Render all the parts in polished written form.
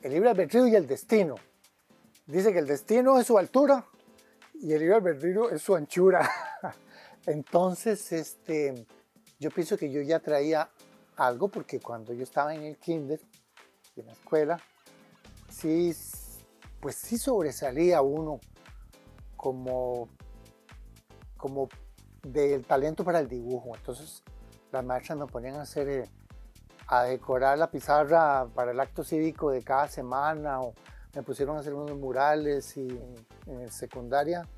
el libre albedrío y el destino. Dice que el destino es su altura y el libre albedrío es su anchura. Entonces, yo pienso que yo ya traía algo, porque cuando yo estaba en el kinder, en la escuela, sí, pues sí sobresalía uno como del talento para el dibujo. Entonces las maestras me ponían a decorar la pizarra para el acto cívico de cada semana, o me pusieron a hacer unos murales, y en secundaria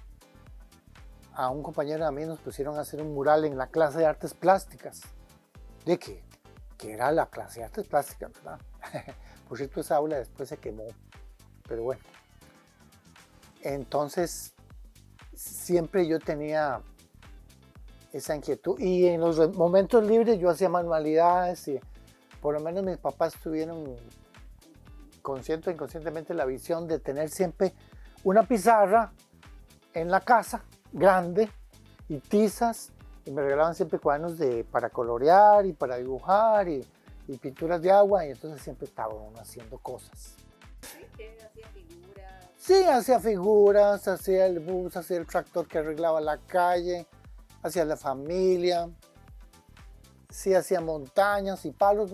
a un compañero de mí nos pusieron a hacer un mural en la clase de artes plásticas. ¿De qué? Que era la clase de artes plásticas, ¿verdad? Por cierto, esa aula después se quemó, pero bueno. Entonces, siempre yo tenía esa inquietud, y en los momentos libres yo hacía manualidades, y por lo menos mis papás tuvieron consciente o inconscientemente la visión de tener siempre una pizarra en la casa grande y tizas, y me regalaban siempre cuadernos para colorear y para dibujar, y pinturas de agua, y entonces siempre estaba uno haciendo cosas. ¿Hacía figuras? Sí, hacía figuras, hacía el bus, hacía el tractor que arreglaba la calle, hacía la familia, sí, hacía montañas y palos.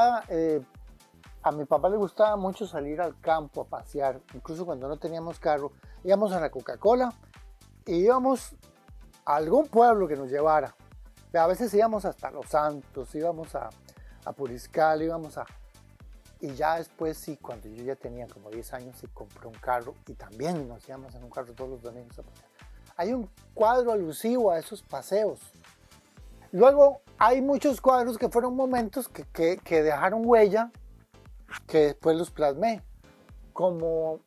A mi papá le gustaba mucho salir al campo a pasear, incluso cuando no teníamos carro, íbamos a la Coca-Cola y íbamos a algún pueblo que nos llevara. A veces íbamos hasta Los Santos, íbamos a Puriscal, y ya después, sí, cuando yo ya tenía como 10 años, sí compré un carro, y también nos íbamos en un carro todos los domingos a pasear. Hay un cuadro alusivo a esos paseos. Luego hay muchos cuadros que fueron momentos que dejaron huella, que después los plasmé, como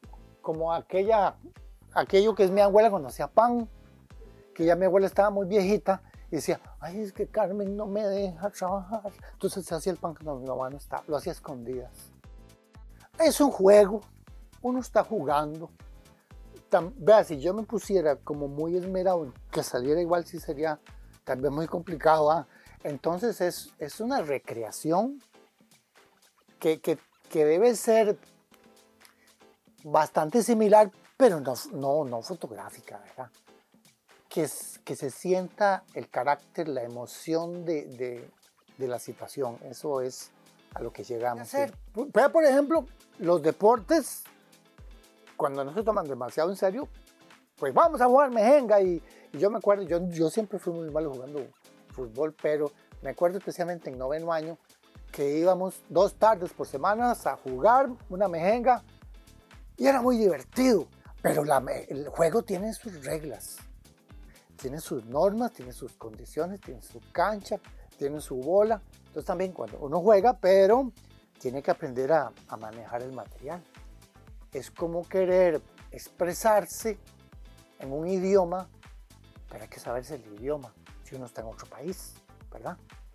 aquello que es mi abuela cuando hacía pan, que ya mi abuela estaba muy viejita y decía, ay, es que Carmen no me deja trabajar. Entonces se hacía el pan cuando mi mamá no estaba, lo hacía a escondidas. Es un juego, uno está jugando. Vea, si yo me pusiera como muy esmerado, que saliera igual, sí sería tal vez muy complicado, ¿ah? Entonces es una recreación que debe ser bastante similar, pero no fotográfica, ¿verdad? Que se sienta el carácter, la emoción de la situación. Eso es a lo que llegamos. Sí. Por ejemplo, los deportes, cuando no se toman demasiado en serio, pues vamos a jugar mejenga, y yo me acuerdo, yo siempre fui muy malo jugando fútbol, pero me acuerdo especialmente en 9º año que íbamos 2 tardes por semana a jugar una mejenga, y era muy divertido, pero el juego tiene sus reglas, tiene sus normas, tiene sus condiciones, tiene su cancha, tiene su bola. Entonces también cuando uno juega, pero tiene que aprender a manejar el material. Es como querer expresarse en un idioma, pero hay que saberse el idioma si uno está en otro país, ¿verdad?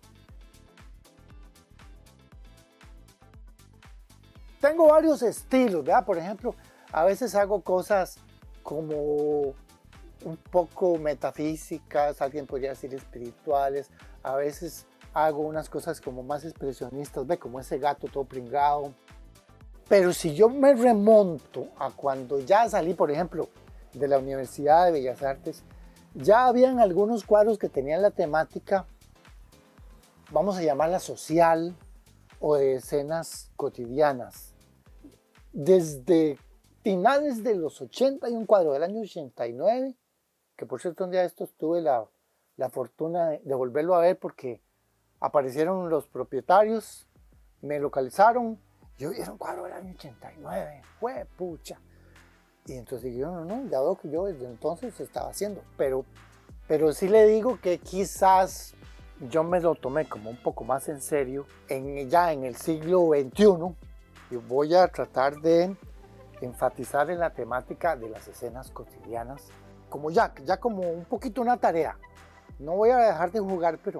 Tengo varios estilos, ¿verdad? Por ejemplo, a veces hago cosas como un poco metafísicas, alguien podría decir espirituales. A veces hago unas cosas como más expresionistas, ¿ve? Como ese gato todo pringado. Pero si yo me remonto a cuando ya salí, por ejemplo, de la Universidad de Bellas Artes, ya habían algunos cuadros que tenían la temática, vamos a llamarla social, o de escenas cotidianas. Desde finales de los 80, hay un cuadro del año 89, que por cierto un día de estos tuve la fortuna de volverlo a ver, porque aparecieron los propietarios, me localizaron. Yo vi un cuadro del año 89, fue pucha. Y entonces yo, no, ya veo que yo desde entonces estaba haciendo. Pero sí le digo que quizás yo me lo tomé como un poco más en serio ya en el siglo XXI. Y voy a tratar de enfatizar en la temática de las escenas cotidianas, como ya como un poquito una tarea. No voy a dejar de jugar, pero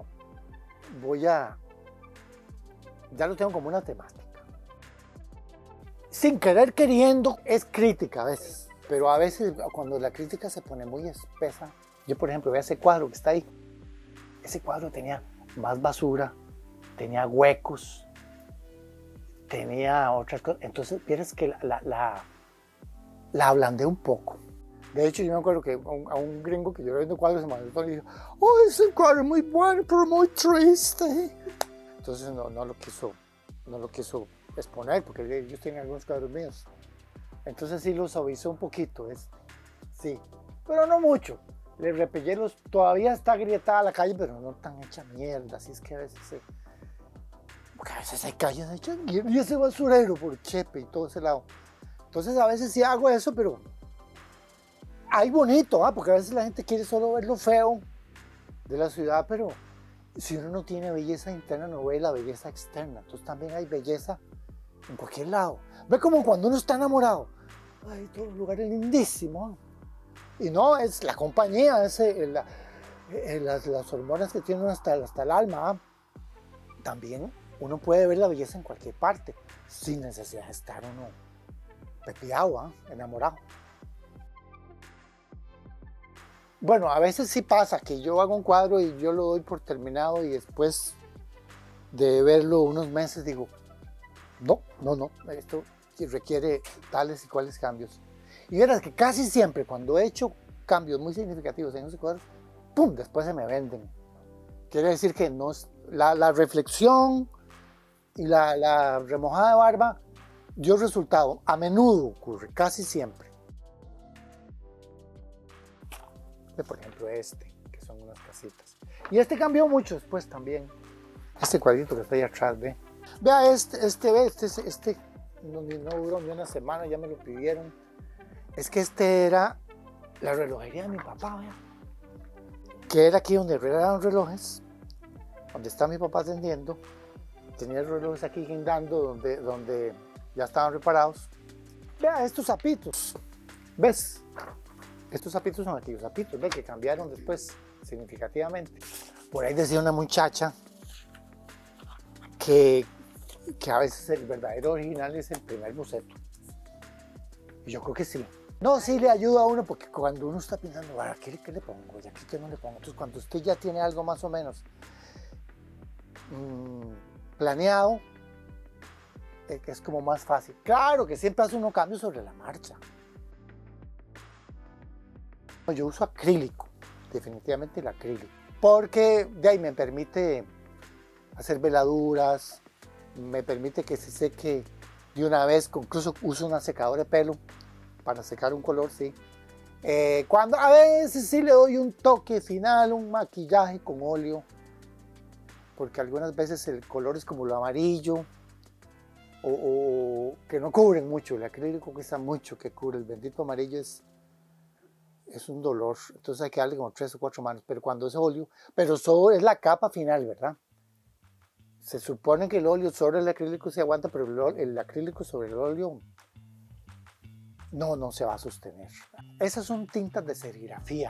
ya lo tengo como una temática. Sin querer queriendo, es crítica a veces, pero a veces cuando la crítica se pone muy espesa. Yo, por ejemplo, veo ese cuadro que está ahí. Ese cuadro tenía más basura, tenía huecos, tenía otras cosas. Entonces, vieras que la ablandé un poco. De hecho, yo me acuerdo que a un gringo que yo le vendo cuadros en Manhattan le dijo, oh, es un cuadro muy bueno, pero muy triste. Entonces no lo quiso exponer, porque ellos tienen algunos cuadros míos. Entonces sí lo suavizó un poquito, sí, pero no mucho. Le repellé todavía está agrietada la calle, pero no tan hecha mierda, así es que a veces hay calles hechas mierda y ese basurero por Chepe y todo ese lado. Entonces a veces sí hago eso, pero hay bonito, porque a veces la gente quiere solo ver lo feo de la ciudad, pero si uno no tiene belleza interna, no ve la belleza externa. Entonces también hay belleza en cualquier lado. Ve como cuando uno está enamorado. Ay, todo el lugar es lindísimo. Y no, es la compañía, las hormonas que tiene uno hasta el alma. También uno puede ver la belleza en cualquier parte, sin necesidad de estar uno pepiado, enamorado. Bueno, a veces sí pasa que yo hago un cuadro y yo lo doy por terminado y después de verlo unos meses digo, no, esto requiere tales y cuales cambios. Y verás que casi siempre cuando he hecho cambios muy significativos en esos cuadros, ¡pum!, después se me venden. Quiere decir que no, la reflexión y la remojada de barba dio resultado. A menudo ocurre, casi siempre. Por ejemplo que son unas casitas. Y cambió mucho después también. Este cuadrito que está ahí atrás, ve. Vea este no duró ni una semana, ya me lo pidieron. Es que era la relojería de mi papá, vea. Que era aquí donde arreglaban relojes, donde está mi papá atendiendo. Tenía relojes aquí guindando donde ya estaban reparados. Vea estos zapitos, ¿ves? Estos zapitos son aquellos zapitos, ¿ves? Que cambiaron después significativamente. Por ahí decía una muchacha que a veces el verdadero original es el primer boceto. Y yo creo que sí. No, sí le ayuda a uno porque cuando uno está pensando, ¿qué le pongo? ¿Y aquí qué no le pongo? Entonces cuando usted ya tiene algo más o menos planeado, es como más fácil. Claro que siempre hace uno cambios sobre la marcha. Yo uso acrílico, definitivamente el acrílico, porque de ahí me permite hacer veladuras, me permite que se seque de una vez, incluso uso una secadora de pelo para secar un color, sí. Cuando a veces sí le doy un toque final, un maquillaje con óleo, porque algunas veces el color es como lo amarillo, o que no cubren mucho, el acrílico cuesta mucho que cubre, el bendito amarillo es un dolor, entonces hay que darle como 3 o 4 manos, pero cuando es óleo, pero solo es la capa final, ¿verdad? Se supone que el óleo sobre el acrílico se aguanta, pero el acrílico sobre el óleo no se va a sostener. Esas son tintas de serigrafía,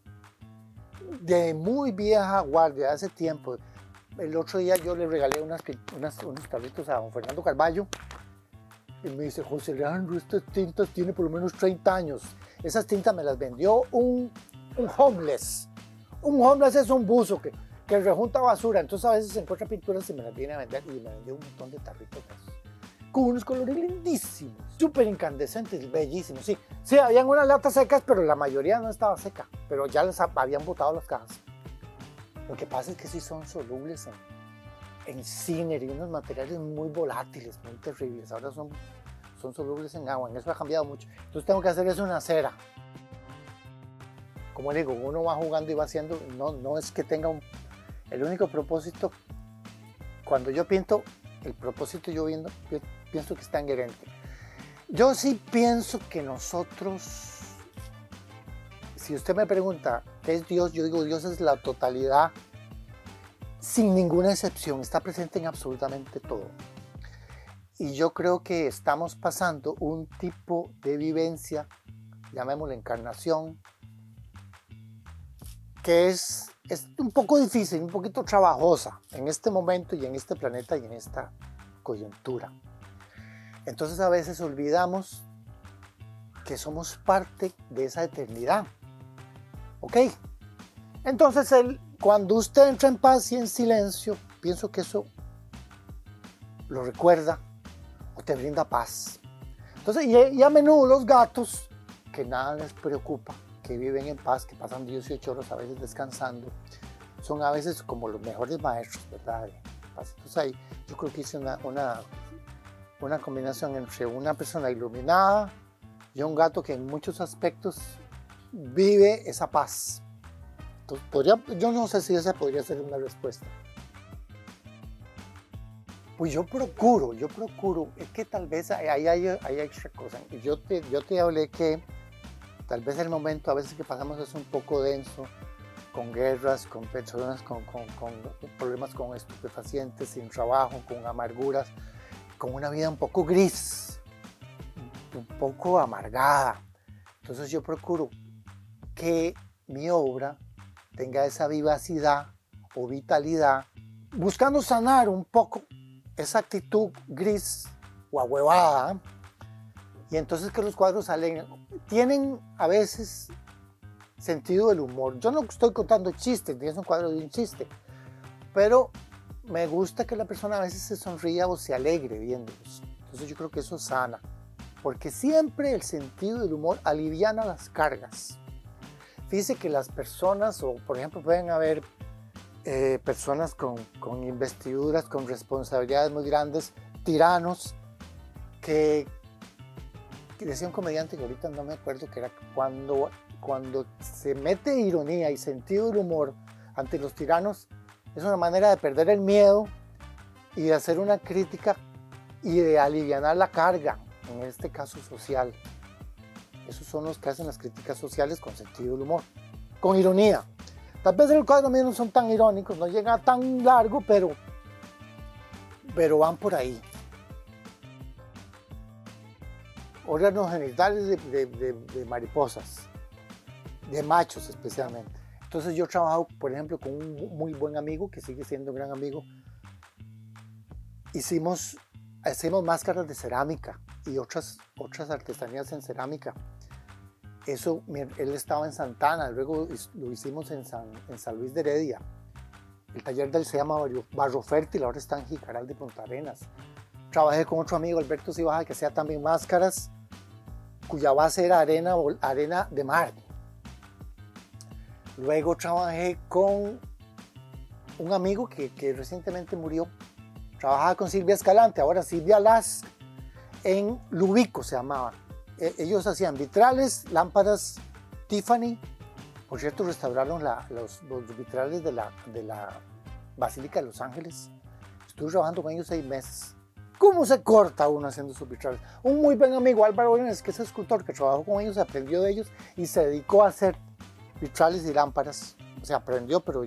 de muy vieja guardia, hace tiempo. El otro día yo le regalé unos tarritos a don Fernando Carballo, y me dice, José Leandro, estas tintas tienen por lo menos 30 años. Esas tintas me las vendió un homeless. Un homeless es un buzo que rejunta basura. Entonces a veces se encuentra pinturas y me las viene a vender. Y me vendió un montón de tarritos con unos colores lindísimos, súper incandescentes, bellísimos. Sí, habían unas latas secas, pero la mayoría no estaba seca. Pero ya les habían botado las cajas. Lo que pasa es que sí son solubles en ciner y unos materiales muy volátiles, muy terribles. Ahora son solubles en agua, en eso ha cambiado mucho. Entonces tengo que hacer eso en una cera. Como le digo, uno va jugando y va haciendo, no es que tenga el único propósito. Cuando yo pinto, el propósito yo pienso que está inherente. Yo sí pienso que nosotros, si usted me pregunta qué es Dios, yo digo Dios es la totalidad, sin ninguna excepción, está presente en absolutamente todo. Y yo creo que estamos pasando un tipo de vivencia, llamémosla encarnación, que es un poco difícil, un poquito trabajosa en este momento y en este planeta y en esta coyuntura. Entonces a veces olvidamos que somos parte de esa eternidad. ¿Ok? Entonces cuando usted entra en paz y en silencio, pienso que eso lo recuerda te brinda paz. Entonces, y a menudo los gatos, que nada les preocupa, que viven en paz, que pasan 18 horas a veces descansando, son a veces como los mejores maestros, ¿verdad? Entonces ahí yo creo que hice una combinación entre una persona iluminada y un gato que en muchos aspectos vive esa paz. Entonces, yo no sé si esa podría ser una respuesta. Pues yo procuro, es que tal vez hay extra cosas. Yo te hablé que tal vez el momento a veces que pasamos es un poco denso, con guerras, con personas con problemas con estupefacientes, sin trabajo, con amarguras, con una vida un poco gris, un poco amargada. Entonces yo procuro que mi obra tenga esa vivacidad o vitalidad, buscando sanar un poco esa actitud gris o ahuevada, y entonces que los cuadros tienen a veces sentido del humor. Yo no estoy contando chistes, ni es un cuadro de un chiste, pero me gusta que la persona a veces se sonría o se alegre viéndolos. Entonces yo creo que eso sana, porque siempre el sentido del humor aliviana las cargas. Fíjese que las personas, o por ejemplo pueden haber personas con investiduras, con responsabilidades muy grandes, tiranos, que decía un comediante que ahorita no me acuerdo, que era cuando se mete ironía y sentido del humor ante los tiranos, es una manera de perder el miedo y de hacer una crítica y de alivianar la carga, en este caso social. Esos son los que hacen las críticas sociales con sentido del humor, con ironía. Tal vez el cuadro mío no son tan irónicos, no llega tan largo, pero van por ahí. Órganos genitales de mariposas, de machos especialmente. Entonces yo trabajo, por ejemplo, con un muy buen amigo, que sigue siendo un gran amigo. Hacemos máscaras de cerámica y otras artesanías en cerámica. Eso, él estaba en Santana, luego lo hicimos en San Luis de Heredia. El taller de él se llama Barro Fértil, ahora está en Jicaral de Punta Arenas. Trabajé con otro amigo, Alberto Cibaja, que hacía también máscaras, cuya base era arena de mar. Luego trabajé con un amigo que recientemente murió. Trabajaba con Silvia Escalante, ahora Silvia Las, en Lubico se llamaba. Ellos hacían vitrales, lámparas Tiffany. Por cierto, restauraron los vitrales de la Basílica de Los Ángeles. Estuve trabajando con ellos 6 meses. ¿Cómo se corta uno haciendo sus vitrales? Un muy buen amigo, Álvaro Orenes, que es escultor, que trabajó con ellos, aprendió de ellos y se dedicó a hacer vitrales y lámparas. O sea, aprendió, pero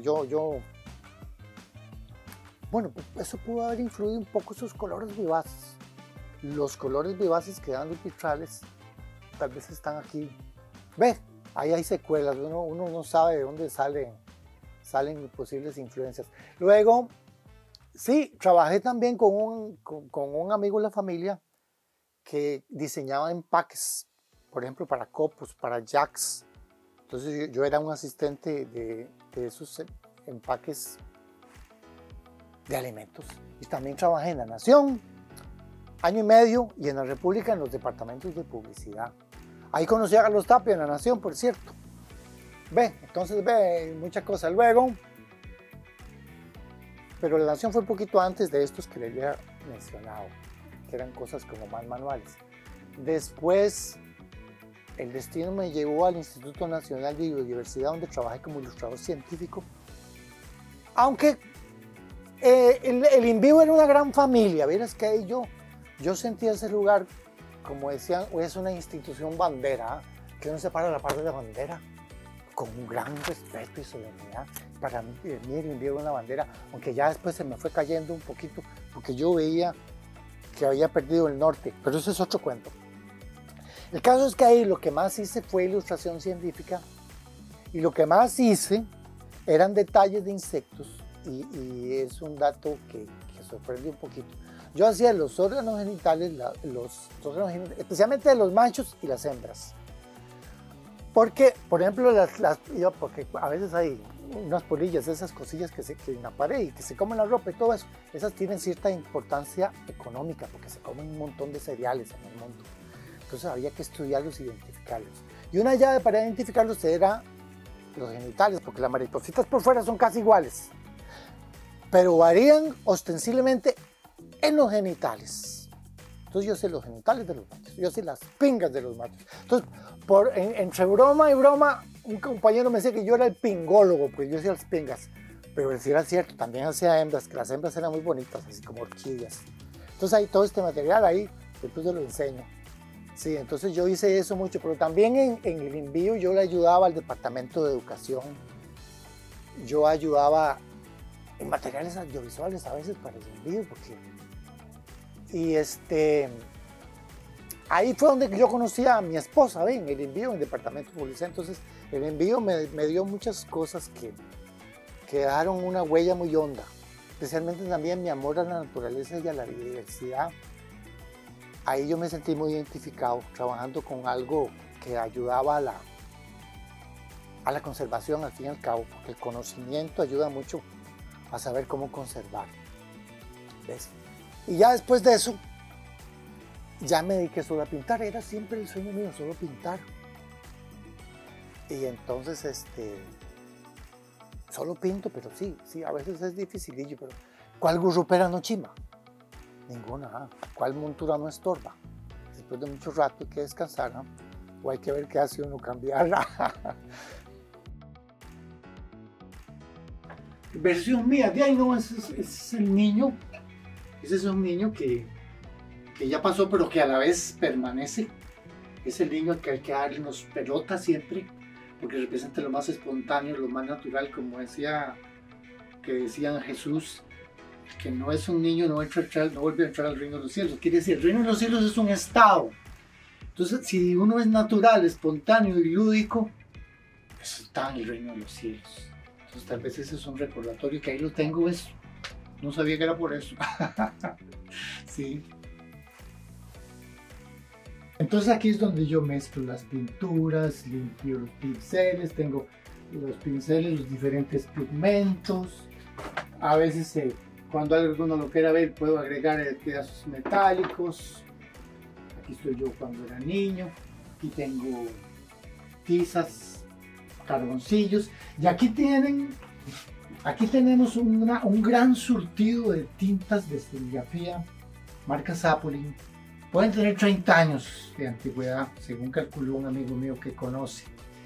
bueno, eso pudo haber influido un poco esos colores vivaces. Los colores vivaces que dan los vitrales tal vez están aquí. Ve, ahí hay secuelas, uno no sabe de dónde salen posibles influencias. Luego, sí, trabajé también con un amigo de la familia que diseñaba empaques, por ejemplo, para copos, para jacks. Entonces yo era un asistente de esos empaques de alimentos. Y también trabajé en La Nación, año y medio, y en La República en los departamentos de publicidad. Ahí conocí a Carlos Tapia en La Nación, por cierto. Entonces muchas cosas. Luego, pero La Nación fue un poquito antes de estos que le había mencionado, que eran cosas como más manuales. Después, el destino me llevó al Instituto Nacional de Biodiversidad, donde trabajé como ilustrador científico. Aunque el INVIO era una gran familia, vieras que ahí yo sentía ese lugar, como decían, es una institución bandera, que uno se para la parte de la bandera con un gran respeto y solemnidad. Para mí el INVIO era una bandera, aunque ya después se me fue cayendo un poquito, porque yo veía que había perdido el norte, pero eso es otro cuento. El caso es que ahí lo que más hice fue ilustración científica, y lo que más hice eran detalles de insectos, y es un dato que sorprende un poquito. Yo hacía los órganos genitales, especialmente de los machos y las hembras. Porque, por ejemplo, porque a veces hay unas polillas, esas cosillas que en la pared y que se comen la ropa y todo eso, esas tienen cierta importancia económica porque se comen un montón de cereales en el mundo. Entonces había que estudiarlos e identificarlos. Y una llave para identificarlos era los genitales, porque las maripositas por fuera son casi iguales, pero varían ostensiblemente en los genitales. Entonces yo sé los genitales de los machos, yo sé las pingas de los machos. Entonces, entre broma y broma, un compañero me decía que yo era el pingólogo, porque yo hacía las pingas. Pero si era cierto, también hacía hembras, que las hembras eran muy bonitas, así como orquídeas. Entonces hay todo este material ahí, después se lo enseño. Sí, entonces yo hice eso mucho, pero también en el envío yo le ayudaba al departamento de educación. Yo ayudaba en materiales audiovisuales a veces para el envío, porque... Y ahí fue donde yo conocí a mi esposa, en el envío, en el departamento de publicidad. Entonces el envío me dio muchas cosas que dejaron una huella muy honda. Especialmente también mi amor a la naturaleza y a la biodiversidad. Ahí yo me sentí muy identificado, trabajando con algo que ayudaba a la conservación al fin y al cabo, porque el conocimiento ayuda mucho a saber cómo conservar. ¿Ves? Y ya después de eso, ya me dediqué solo a pintar. Era siempre el sueño mío, solo pintar. Y entonces, solo pinto, pero sí, a veces es dificilillo, pero ¿cuál gurrupera no chima? Ninguna. ¿Cuál montura no estorba? Después de mucho rato hay que descansar, ¿no? O hay que ver qué hace uno, cambiarla. Versión mía, de ahí no, ese es el niño. Ese es un niño que ya pasó, pero que a la vez permanece. Es el niño al que hay que darnos pelota siempre, porque representa lo más espontáneo, lo más natural, como decían Jesús, que no es un niño, no vuelve a entrar al reino de los cielos. Quiere decir, el reino de los cielos es un estado. Entonces, si uno es natural, espontáneo y lúdico, pues está en el reino de los cielos. Entonces, tal vez ese es un recordatorio, que ahí lo tengo, eso. No sabía que era por eso. Sí. Entonces aquí es donde yo mezclo las pinturas, limpio los pinceles, tengo los pinceles, los diferentes pigmentos. A veces cuando alguno lo quiera ver puedo agregar pedazos metálicos. Aquí estoy yo cuando era niño. Aquí tengo tizas, carboncillos. Y aquí tenemos un gran surtido de tintas de serigrafía, marca Zapolín. Pueden tener 30 años de antigüedad, según calculó un amigo mío que conoce.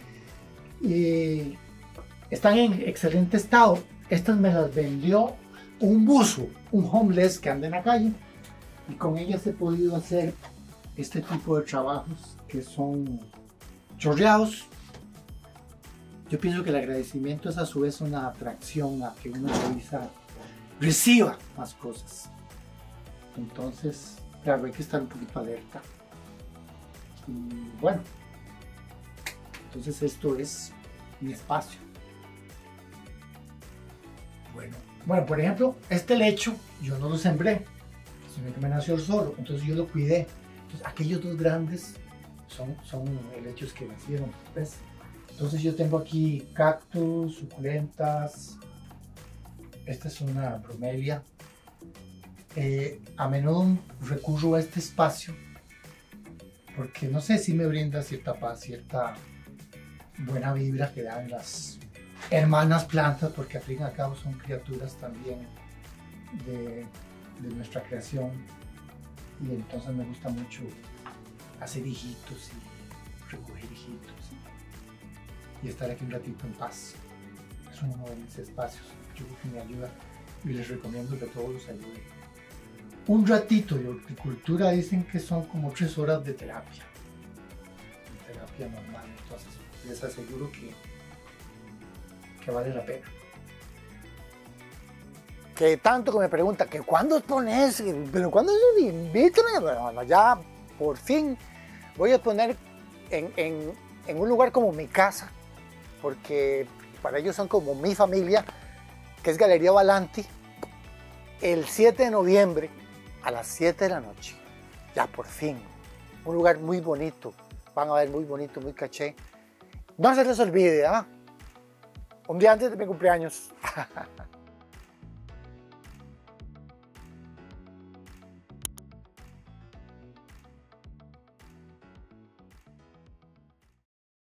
Y están en excelente estado. Estas me las vendió un buzo, un homeless que anda en la calle. Y con ellas he podido hacer este tipo de trabajos que son chorreados. Yo pienso que el agradecimiento es a su vez una atracción a que uno reciba más cosas. Entonces, claro, hay que estar un poquito alerta. Y bueno, entonces esto es mi espacio. Bueno, por ejemplo, este lecho yo no lo sembré, sino que me nació solo, entonces yo lo cuidé. Entonces aquellos dos grandes son helechos que nacieron, ¿ves? Entonces yo tengo aquí cactus, suculentas. Esta es una bromelia. A menudo recurro a este espacio porque no sé si me brinda cierta paz, cierta buena vibra que dan las hermanas plantas, porque al fin y al cabo son criaturas también de nuestra creación. Y entonces me gusta mucho hacer hijitos y recoger hijitos y estar aquí un ratito en paz. Es uno de mis espacios, yo creo que me ayuda y les recomiendo que a todos los ayude. Un ratito de horticultura dicen que son como 3 horas de terapia normal, entonces les aseguro que vale la pena. Que tanto que me pregunta que cuándo pones, pero cuándo se invítame. Bueno, ya por fin voy a poner en un lugar como mi casa, porque para ellos son como mi familia, que es Galería Balanti, el 7 de noviembre a las 7 de la noche. Ya por fin, un lugar muy bonito, van a ver, muy bonito, muy caché. No se les olvide, un día antes de mi cumpleaños.